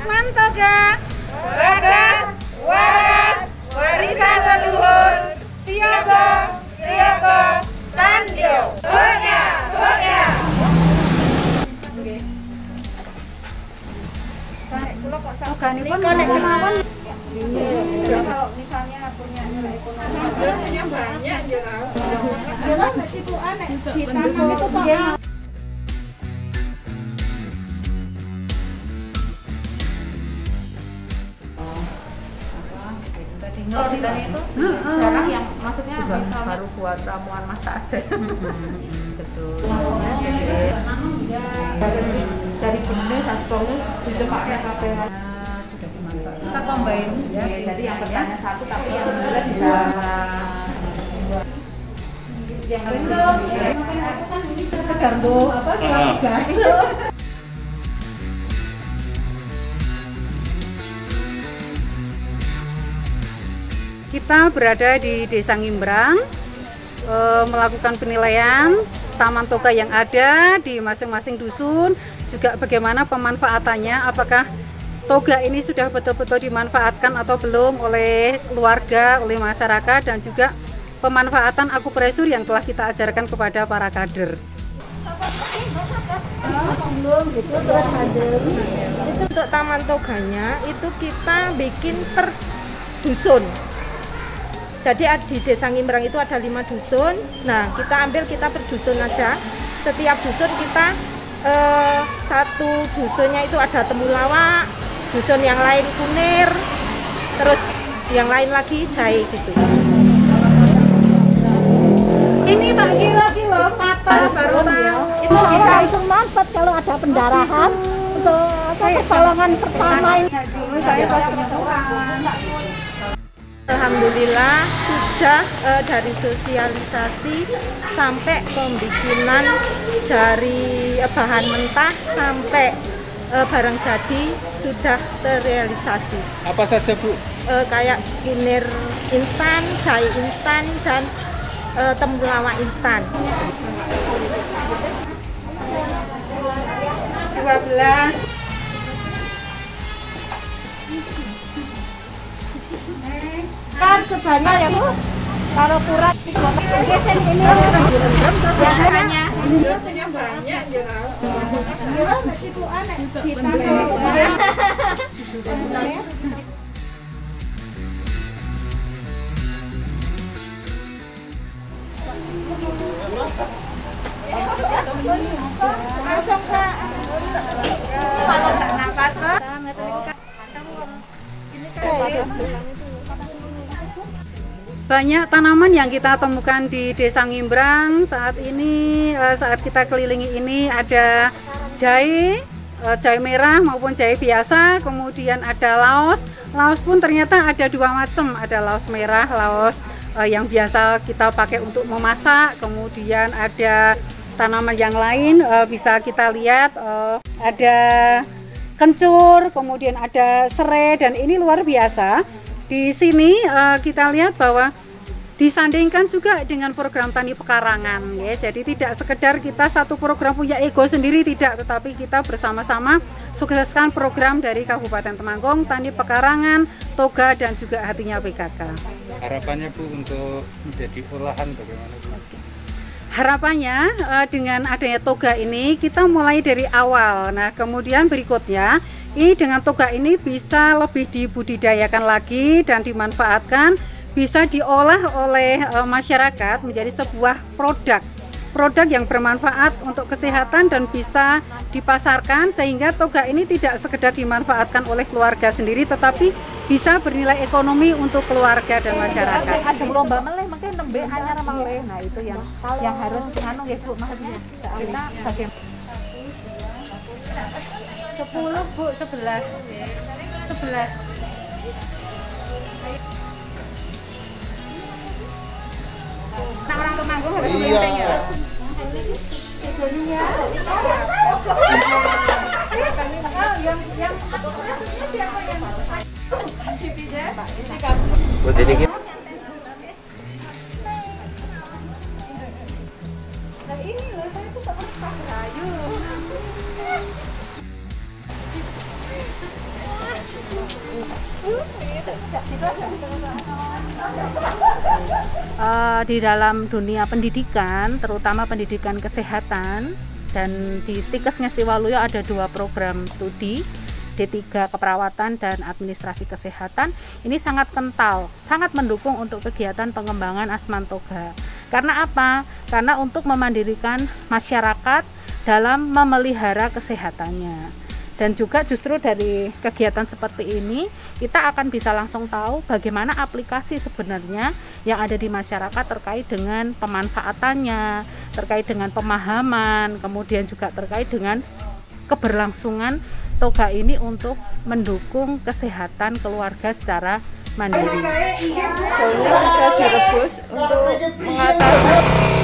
Lasman Toga, Bagas, waras, warisan leluhur, siaga, tandio. Toga, toga. Kalau misalnya punya nilai ekonomi biasanya banyak ya lah meskipun aneh ditanam itu kok dan itu jarang yang maksudnya juga baru buat ramuan masak aja. Betul. Dari benih dan stolus dicemaknya KPH sudah dimanfaatkan. Kita combine ya. Jadi yang bertanya satu tapi yang kedua bisa yang belum. Aku kan ini sekedar apa gas. Kita berada di Desa Ngimbrang, melakukan penilaian taman toga yang ada di masing-masing dusun, juga bagaimana pemanfaatannya, apakah toga ini sudah betul-betul dimanfaatkan atau belum oleh keluarga, oleh masyarakat, dan juga pemanfaatan akupresur yang telah kita ajarkan kepada para kader. Itu untuk taman toganya itu kita bikin per dusun. Jadi di Desa Ngimbrang itu ada 5 dusun. Nah, kita per dusun aja. Setiap dusun kita satu dusunnya itu ada temulawak, dusun yang lain kunir, terus yang lain lagi jahe gitu. Ini tak kilo patah baru tahu. Itu bisa langsung mampet kalau ada pendarahan untuk pertolongan pertama ini. Dulu saya pas kebetulan. Alhamdulillah sudah dari sosialisasi sampai pembikinan dari bahan mentah sampai barang jadi sudah terrealisasi. Apa saja Bu? Kayak kunir instan, jahe instan, dan temulawak instan. 12. Sebanyak ya Bu, kalau kurang geser ini biasanya Banyak ya meskipun aneh ditanam langsung ke napas ke banyak tanaman yang kita temukan di Desa Ngimbrang saat ini. Saat kita kelilingi ini ada jahe, jahe merah maupun jahe biasa, kemudian ada laos. Laos pun ternyata ada 2 macam, ada laos merah, laos yang biasa kita pakai untuk memasak, kemudian ada tanaman yang lain, bisa kita lihat ada kencur, kemudian ada serai, dan ini luar biasa. Di sini kita lihat bahwa disandingkan juga dengan program tani pekarangan ya. Jadi tidak sekedar kita satu program punya ego sendiri, tidak, tetapi kita bersama-sama sukseskan program dari Kabupaten Temanggung, tani pekarangan, toga, dan juga hatinya PKK. Harapannya Bu untuk menjadi olahan bagaimana Bu? Harapannya dengan adanya toga ini kita mulai dari awal. Nah, kemudian berikutnya ini dengan toga ini bisa lebih dibudidayakan lagi dan dimanfaatkan, bisa diolah oleh masyarakat menjadi sebuah produk yang bermanfaat untuk kesehatan dan bisa dipasarkan, sehingga toga ini tidak sekedar dimanfaatkan oleh keluarga sendiri tetapi bisa bernilai ekonomi untuk keluarga dan masyarakat. ada lomba meleh mungkin nembe anyar meleh. Nah, itu yang harus anu ya Bu, maksudnya kita bagaimana 10 Bu, 11. Nah, orang Temanggung harus penting ya. Buat jadi gitu. Ini loh, saya tuh tak pernah rayu. Di dalam dunia pendidikan, terutama pendidikan kesehatan, dan di Stikes Ngesti Waluyo ada 2 program studi, D3 Keperawatan dan Administrasi Kesehatan. Ini sangat kental, sangat mendukung untuk kegiatan pengembangan Asmantoga. Karena apa? Karena untuk memandirikan masyarakat dalam memelihara kesehatannya. Dan juga justru dari kegiatan seperti ini kita akan bisa langsung tahu bagaimana aplikasi sebenarnya yang ada di masyarakat terkait dengan pemanfaatannya, terkait dengan pemahaman, kemudian juga terkait dengan keberlangsungan toga ini untuk mendukung kesehatan keluarga secara mandiri. Daunnya bisa direbus untuk mengatasi